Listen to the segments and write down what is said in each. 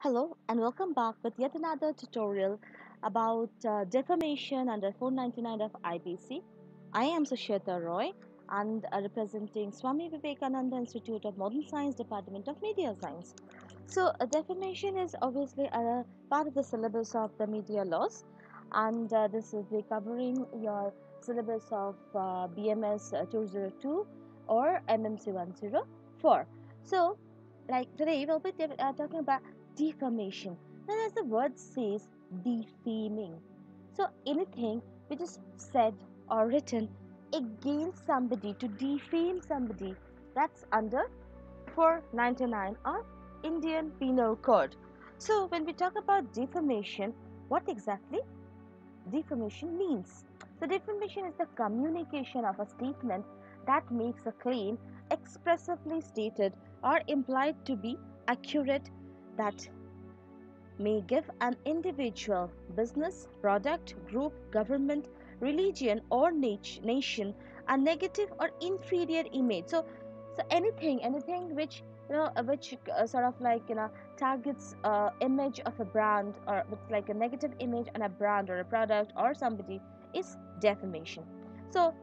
Hello and welcome back with yet another tutorial about defamation under 499 of IPC. I am Susheta Roy and representing Swami Vivekananda Institute of Modern Science Department of Media Science. Defamation is obviously a part of the syllabus of the media laws, and this will be covering your syllabus of BMS 202 or MMC 104. So, like today, we'll be talking about defamation. Now, as the word says, defaming. So, anything which is said or written against somebody to defame somebody, that's under 499 of Indian Penal Code. So, when we talk about defamation, what exactly defamation means? So, defamation is the communication of a statement that makes a claim expressively stated or implied to be accurate that may give an individual, business, product, group, government, religion, or nation a negative or inferior image. So anything which sort of like targets image of a brand or with like a negative image on a brand or a product or somebody is defamation. So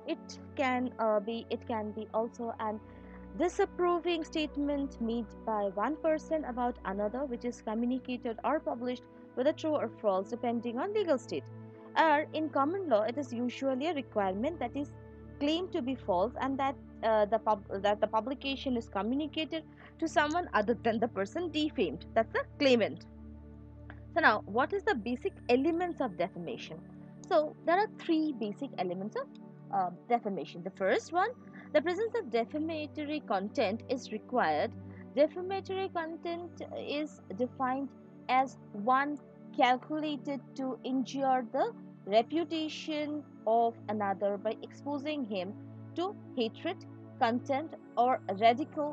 it can be also an disapproving statement made by one person about another, which is communicated or published, whether true or false, depending on legal state. Or in common law, it is usually a requirement that is claimed to be false and that that the publication is communicated to someone other than the person defamed. That's the claimant. So now, what is the basic elements of defamation? So there are three basic elements of defamation. The first one, the presence of defamatory content is required. Defamatory content is defined as one calculated to injure the reputation of another by exposing him to hatred, contempt, or ridicule.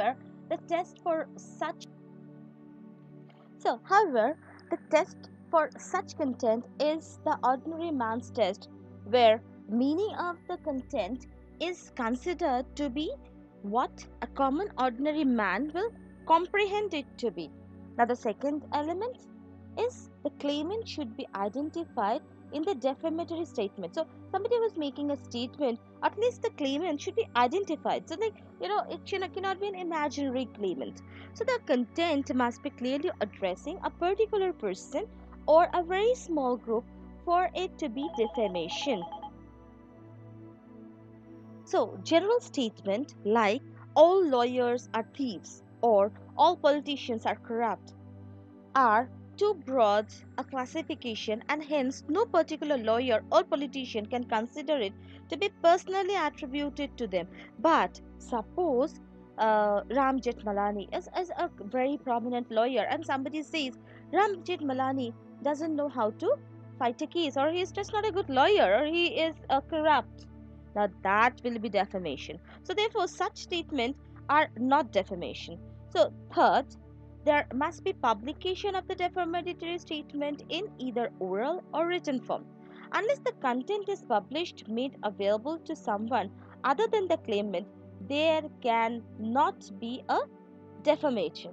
However, the test for such content is the ordinary man's test, where meaning of the content is considered to be what a common ordinary man will comprehend it to be. Now, the second element is the claimant should be identified in the defamatory statement. So, somebody was making a statement, at least the claimant should be identified. So, cannot be an imaginary claimant. So, the content must be clearly addressing a particular person or a very small group for it to be defamation. So, general statement like all lawyers are thieves or all politicians are corrupt are too broad a classification, and hence no particular lawyer or politician can consider it to be personally attributed to them. But suppose Ram Jethmalani is a very prominent lawyer, and somebody says Ram Jethmalani doesn't know how to fight a case, or he's just not a good lawyer, or he is corrupt. Now that will be defamation. So therefore, such statements are not defamation. So third, there must be publication of the defamatory statement in either oral or written form. Unless the content is published, made available to someone other than the claimant, there can not be a defamation.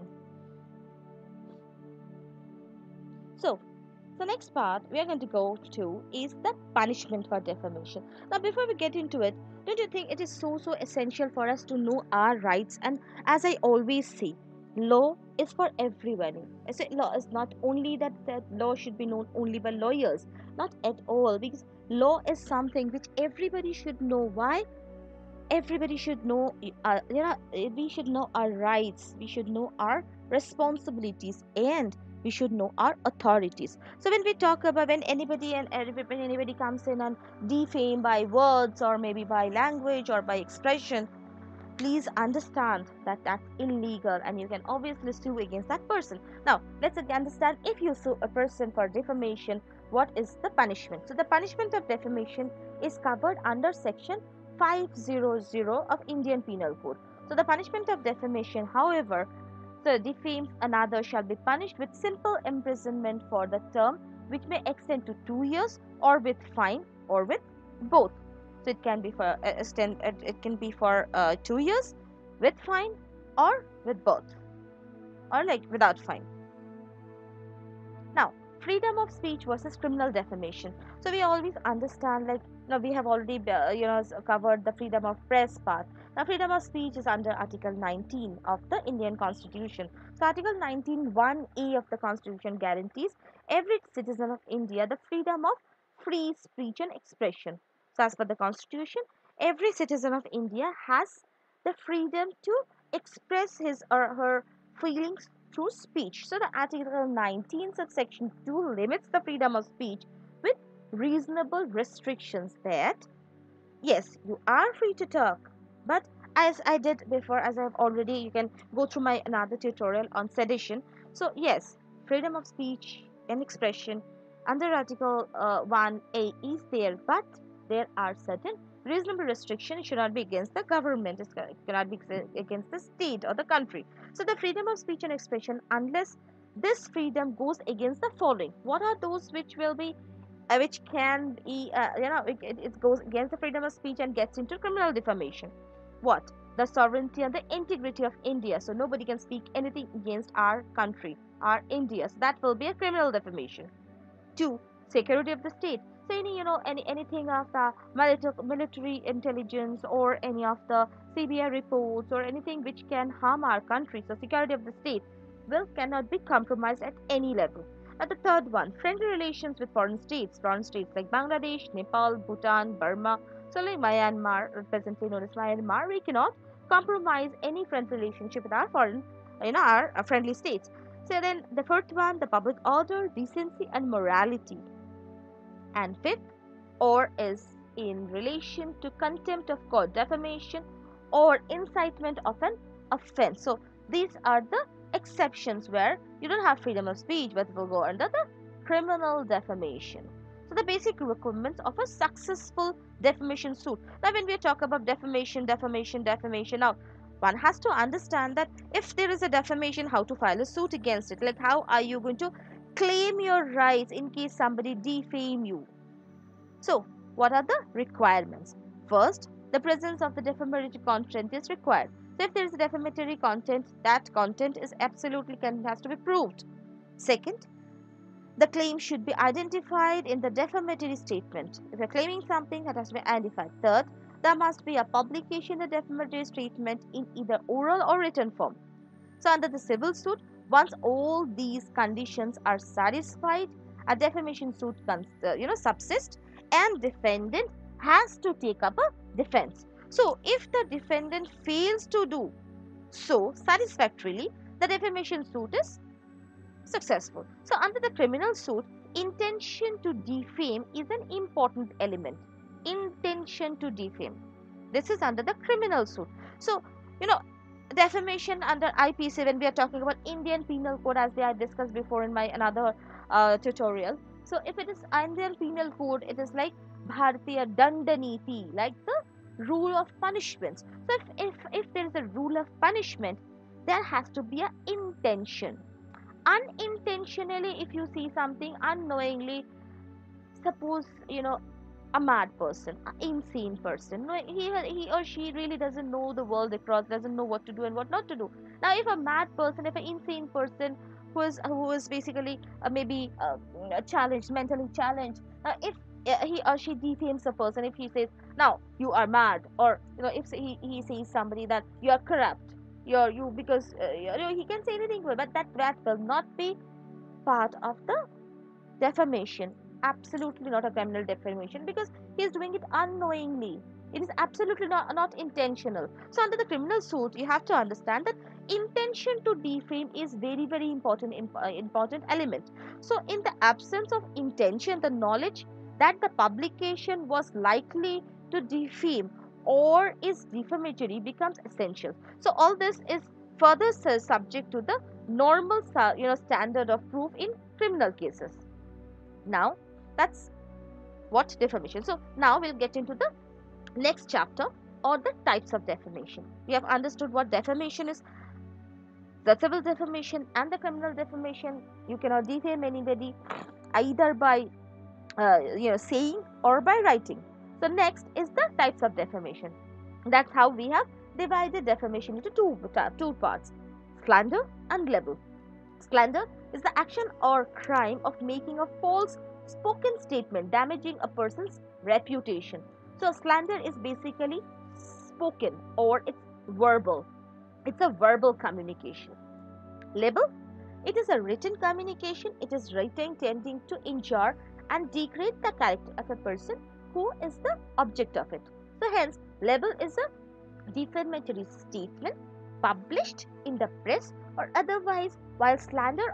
So, the next part we are going to go to is the punishment for defamation. Now, before we get into it, don't you think it is so essential for us to know our rights? And as I always say, law is for everyone. I say law is not only that law should be known only by lawyers, not at all, because law is something which everybody should know. Why? Everybody should know. We should know our rights. We should know our responsibilities, and we should know our authorities. So when we talk about when anybody comes in and defame by words or maybe by language or by expression, please understand that that's illegal and you can obviously sue against that person. Now let's understand, if you sue a person for defamation, what is the punishment? So the punishment of defamation is covered under section 500 of Indian Penal Code. So the punishment of defamation, however, so defames another shall be punished with simple imprisonment for the term which may extend to 2 years, or with fine, or with both. So it can be for 2 years with fine, or with both, or like without fine. freedom of speech versus criminal defamation. So we always understand, like, now we have already covered the freedom of press part. Now freedom of speech is under article 19 of the Indian constitution. So article 19 1A of the constitution guarantees every citizen of India the freedom of free speech and expression. So as per the constitution, every citizen of India has the freedom to express his or her feelings through speech. So the Article 19 subsection 2 limits the freedom of speech with reasonable restrictions that yes, you are free to talk, but as I did before, as I've already, you can go through my another tutorial on sedition. So yes, freedom of speech and expression under Article 1A is there, but there are certain reasonable restrictions. It should not be against the government. It cannot be against the state or the country. So the freedom of speech and expression, unless this freedom goes against the following. What are those which can be, it goes against the freedom of speech and gets into criminal defamation? What? The sovereignty and the integrity of India. So nobody can speak anything against our country, our India. So that will be a criminal defamation. Two, security of the state. So anything of the military intelligence or any of the CBI reports or anything which can harm our country. So security of the state will cannot be compromised at any level. And the third one, friendly relations with foreign states like Bangladesh, Nepal, Bhutan, Burma. So like Myanmar, presently known as Myanmar, we cannot compromise any friendly relationship with our our friendly states. So then the fourth one, the public order, decency and morality. And fifth, or is in relation to contempt of court, defamation, or incitement of an offense. So these are the exceptions where you don't have freedom of speech, but it will go under the criminal defamation. So the basic requirements of a successful defamation suit. Now when we talk about defamation, now one has to understand that if there is a defamation, how to file a suit against it. Like how are you going to claim your rights in case somebody defame you? So what are the requirements? First, the presence of the defamatory content is required. So if there is a defamatory content, that content is absolutely has to be proved. Second, the claim should be identified in the defamatory statement. If you're claiming something, that has to be identified. Third, there must be a publication of the defamatory statement in either oral or written form. So under the civil suit, once all these conditions are satisfied, a defamation suit subsists and defendant has to take up a defense. So if the defendant fails to do so satisfactorily, the defamation suit is successful. So under the criminal suit, intention to defame is an important element. Intention to defame. This is under the criminal suit. So, defamation under IPC, when we are talking about Indian Penal Code, as I discussed before in my another tutorial. So if it is Indian Penal Code, it is like Bharatiya Dandaniti, like the rule of punishments. So if there is a rule of punishment, there has to be an intention. Unintentionally, if you see something unknowingly, suppose a mad person, an insane person, no, he or she really doesn't know the world across, doesn't know what to do and what not to do. Now if a mad person, if an insane person who is basically maybe challenged, mentally challenged, if he or she defames a person, if he says now you are mad, or if he says somebody that you are corrupt, you because he can say anything, but that will not be part of the defamation. Absolutely not a criminal defamation, because he is doing it unknowingly. It is absolutely not intentional. So under the criminal suit, you have to understand that intention to defame is very, very important element. So in the absence of intention, the knowledge that the publication was likely to defame or is defamatory becomes essential. So all this is further subject to the normal standard of proof in criminal cases. Now that's what defamation. So now we'll get into the next chapter, or the types of defamation. We have understood what defamation is, the civil defamation and the criminal defamation. You cannot defame anybody either by saying or by writing. So next is the types of defamation. That's how we have divided defamation into two parts: slander and libel. Slander is the action or crime of making a false spoken statement damaging a person's reputation. So slander is basically spoken or it's verbal. It's a verbal communication. Libel, it is a written communication. It is writing tending to injure and degrade the character of a person who is the object of it. So hence, libel is a defamatory statement published in the press or otherwise, while slander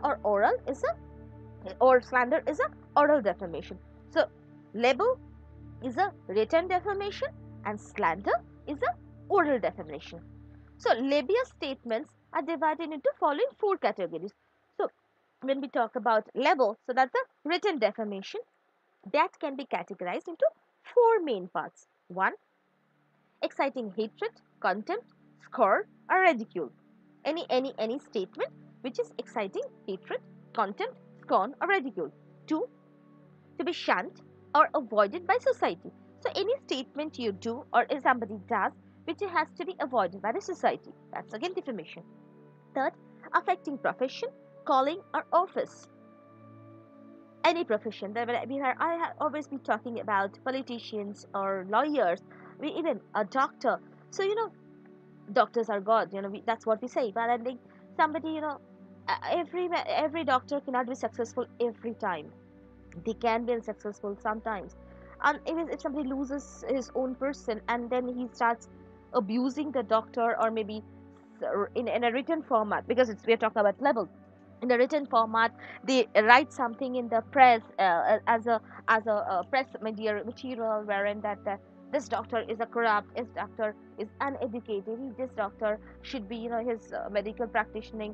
is a oral defamation. So libel is a written defamation and slander is a oral defamation. So libel statements are divided into following four categories. So when we talk about libel, so that's a written defamation that can be categorized into four main parts. One, exciting hatred, contempt, scorn, or ridicule. Any statement which is exciting hatred, contempt, scorn, or ridicule. Two, to be shunned or avoided by society. So any statement you do or if somebody does which has to be avoided by the society. That's again defamation. Third, affecting profession, calling, or office. Any profession. I have always been talking about politicians or lawyers, even a doctor. So doctors are God. That's what we say. But I think somebody, every doctor cannot be successful every time. They can be unsuccessful sometimes. And if somebody loses his own person and then he starts abusing the doctor or maybe in a written format, because we're talking about level, in a written format they write something in the press as a press material wherein that this doctor is a corrupt, this doctor is uneducated, this doctor should be his medical practicing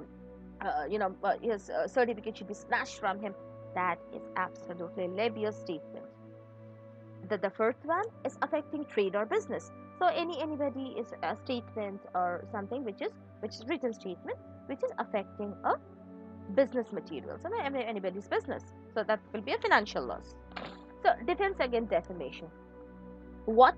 his certificate should be snatched from him. That is absolutely libel statement. The first one is affecting trade or business. So anybody is a statement or something which is written statement which is affecting a business material. So anybody's business. So that will be a financial loss. So defense against defamation. What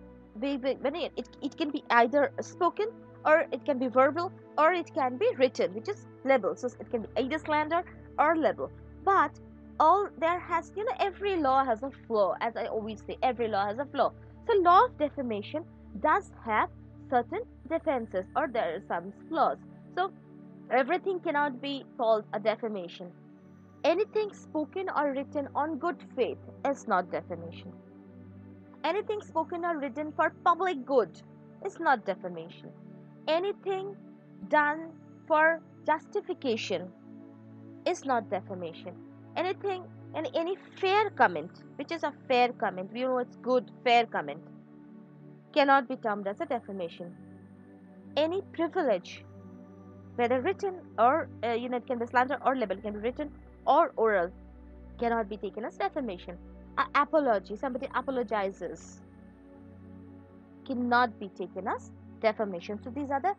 it can be either spoken or it can be verbal or it can be written, which is libel. So it can be either slander or libel. But all there has every law has a flaw. As I always say, every law has a flaw. So law of defamation does have certain defenses or there are some flaws. So everything cannot be called a defamation. Anything spoken or written on good faith is not defamation. Anything spoken or written for public good is not defamation. Anything done for justification is not defamation. Anything, any fair comment, which is a fair comment, it's good, fair comment, cannot be termed as a defamation. Any privilege, whether written or it can be slander or libel, can be written or oral, cannot be taken as defamation. Apology, somebody apologizes, cannot be taken as defamation. So these are the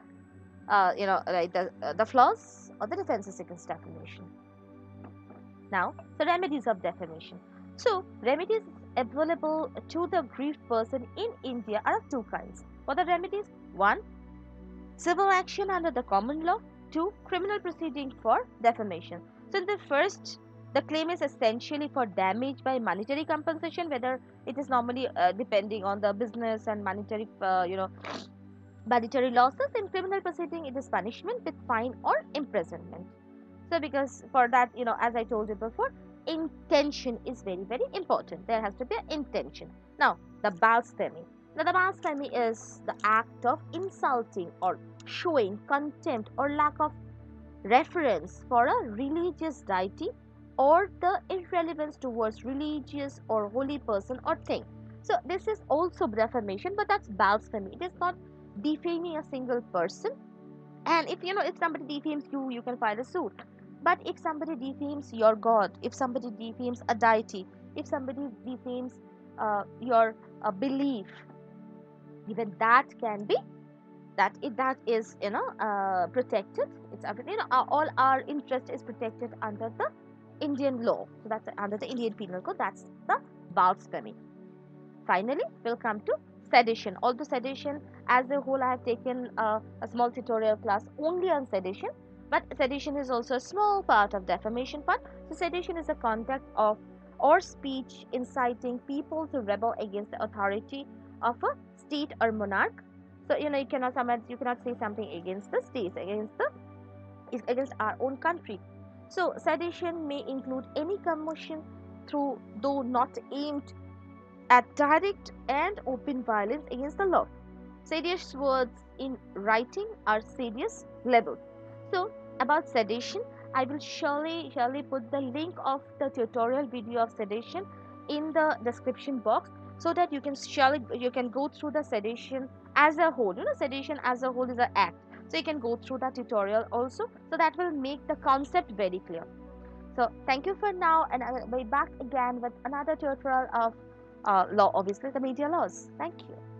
the flaws or the defenses against defamation. Now, the remedies of defamation. So remedies available to the aggrieved person in India are of two kinds. What are the remedies? One, civil action under the common law. Two, criminal proceeding for defamation. So in the first, the claim is essentially for damage by monetary compensation, whether it is normally depending on the business and monetary monetary losses. In criminal proceeding, it is punishment with fine or imprisonment. So because for that, as I told you before, intention is very, very important. There has to be an intention. Now, the blasphemy. Now, the blasphemy is the act of insulting or showing contempt or lack of reference for a religious deity or the irrelevance towards religious or holy person or thing. So this is also defamation, but that's blasphemy. It is not defaming a single person. And if somebody defames you, you can file a suit. But if somebody defames your God, if somebody defames a deity, if somebody defames your belief, even that can be that is protected. It's all our interest is protected under the Indian law. So that's under the Indian Penal Code. That's the blasphemy. Finally, we'll come to sedition. Although sedition as a whole, I have taken a small tutorial class only on sedition. But sedition is also a small part of defamation part. So sedition is a conduct of or speech inciting people to rebel against the authority of a state or monarch. So you cannot say something against the state, against our own country. So sedition may include any commotion through though not aimed at direct and open violence against the law. Serious words in writing are serious libel. So, about sedation, I will surely put the link of the tutorial video of sedation in the description box so that you can go through the sedation as a whole. Sedation as a whole is an act. So you can go through that tutorial also. So that will make the concept very clear. So thank you for now, and I will be back again with another tutorial of law, obviously the media laws. Thank you.